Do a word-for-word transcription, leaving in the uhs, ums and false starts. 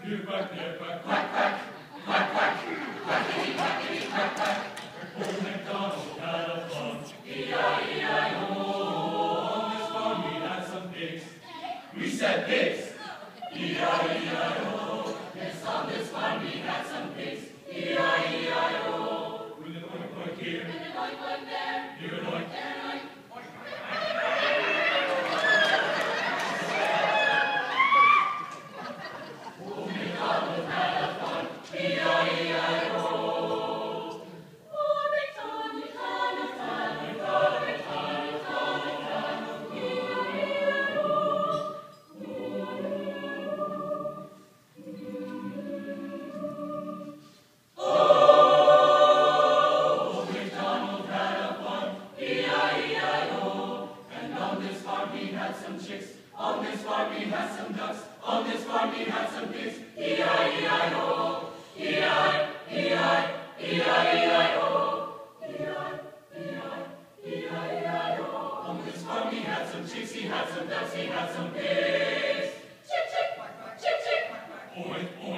Here quack, there quack, quack, quack, quack, quack, quackity, quackity, quack, quack. Old MacDonald had a farm, E I E I O. On this farm we had some pigs. We said pigs, E I E I O. Yes, on this farm we had some pigs, E I E I O. With an oink oink here, and an oink oink there, here an oink, there an oink. Old MacDonald had a farm, E I E I O. Old MacDonald had a farm, had a farm, had a farm, had a farm, E I E I O. Old MacDonald had a farm, E I E I O. And on this farm he had some chicks, on this farm he had some ducks, on this farm he had some pigs, E I E I O. E I E I E I E I O. E I E I E I E I O. On this farm he had some chicks, he had some ducks, he had some pigs. Chick chick, quack quack, chick chick, quack quack. Oink oink.